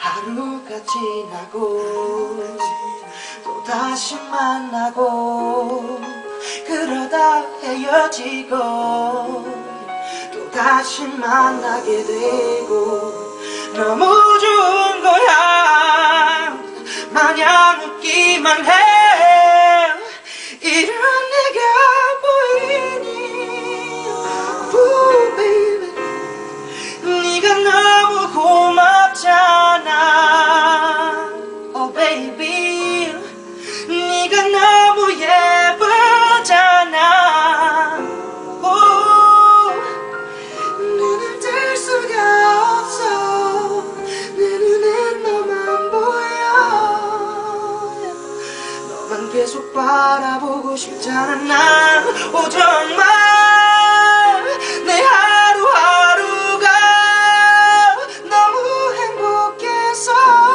하루가 지나고 또 다시 만나고 그러다 헤어지고 또 다시 만나게 되고 너무 좋은 거야 마냥 웃기만 해 이런 내가 보이니 Ooh, baby 네가 너무 고맙잖아 Oh baby 네가 너무 예쁘잖아 oh, 눈을 뗄 수가 없어 내 눈엔 너만 보여 너만 계속 바라보고 싶잖아 난 오 정말 내 하루하루가 너무 행복해서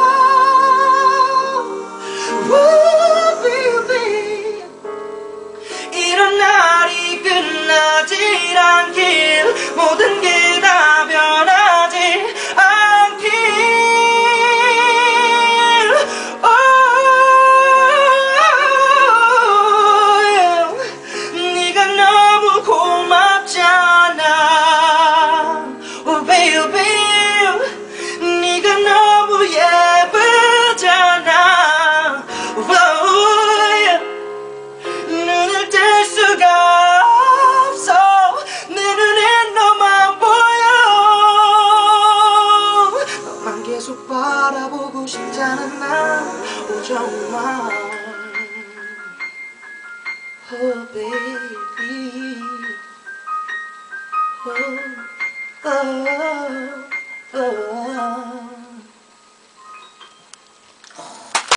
Ooh, baby 이런 날이 끝나질 않길 모든 게 다 변하지 않길 oh, yeah. 네가 너무 고맙잖아 oh, baby 네가 너무 예쁘잖아 oh, yeah. 눈을 뗄 수가 없어 내 눈엔 너만 보여 너만 계속 바라보고 싶잖아 난 오 정말 Oh baby oh, oh, oh.